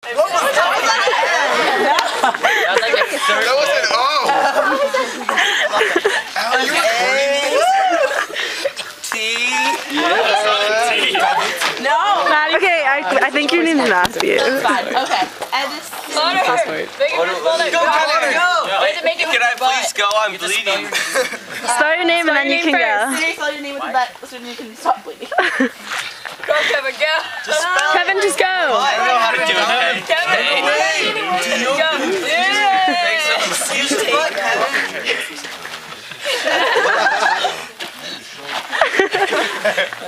What was that? That was an O. Are you T? No. Maddie, okay, I think your name's Matthew. Fine. Okay. And this. Can I please go? I'm bleeding. Spell your name and then you can go. Spell your name with the butt so you can stop bleeding. Go, Kevin, go. Kevin, just go. I don't know how to do it. Kevin, go. Yeah. Use the butt, Kevin.